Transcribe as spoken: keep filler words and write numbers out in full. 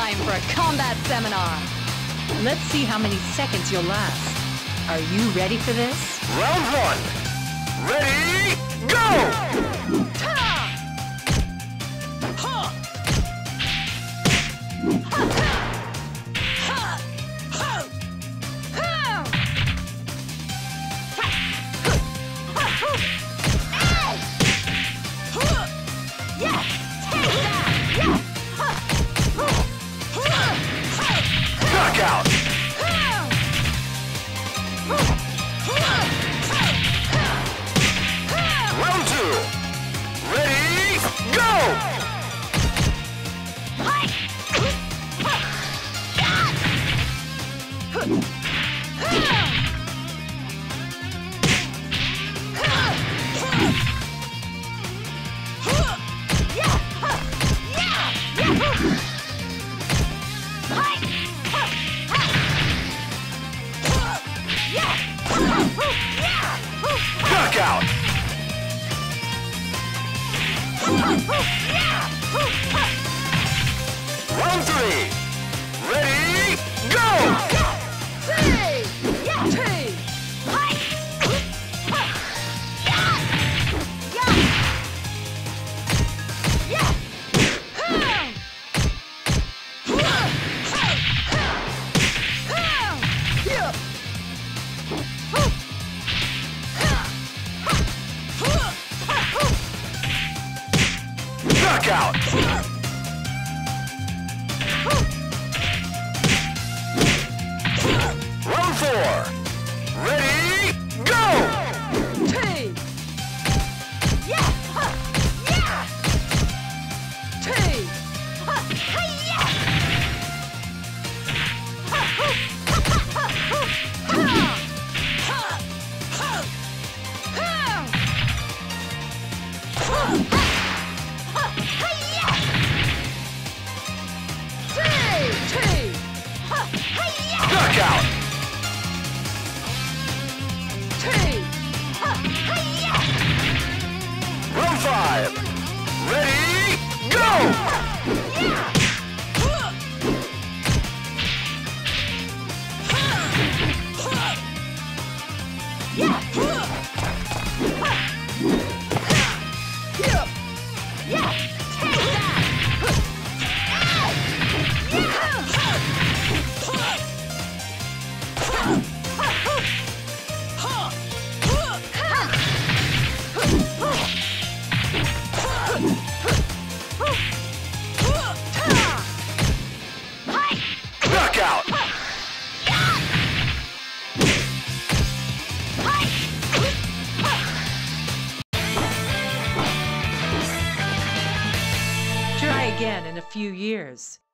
time for a combat seminar. Let's see how many seconds you'll last. Are you ready for this? Round one. Ready, go! Knockout! Round two. Ready, go! Knockout! Round three. Ready, go! Knockout! Round four. Ready, go! Knockout! Round five. Ready, go! Knockout! Try again in a few years.